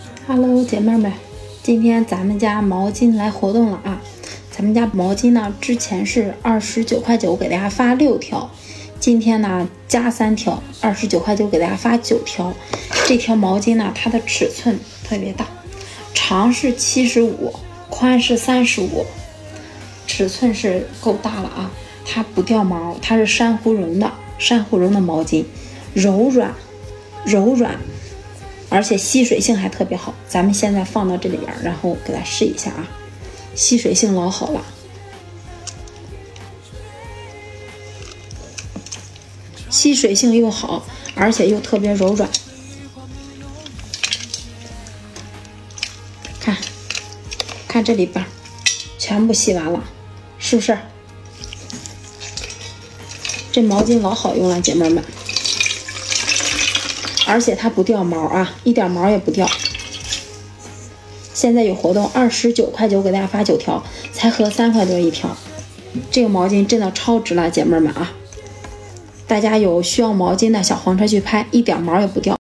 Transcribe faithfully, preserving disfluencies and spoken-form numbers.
Hello， 姐妹们，今天咱们家毛巾来活动了啊！咱们家毛巾呢，之前是二十九块九，给大家发六条，今天呢加三条，二十九块九给大家发九条。这条毛巾呢，它的尺寸特别大，长是七十五，宽是三十五，尺寸是够大了啊！它不掉毛，它是珊瑚绒的，珊瑚绒的毛巾，柔软，柔软。而且吸水性还特别好，咱们现在放到这里边，然后给它试一下啊，吸水性老好了，吸水性又好，而且又特别柔软。看，看这里边，全部吸完了，是不是？这毛巾老好用了，姐妹们。而且它不掉毛啊，一点毛也不掉。现在有活动，二十九块九给大家发九条，才合三块多一条。这个毛巾真的超值了，姐妹们啊！大家有需要毛巾的小黄车去拍，一点毛也不掉。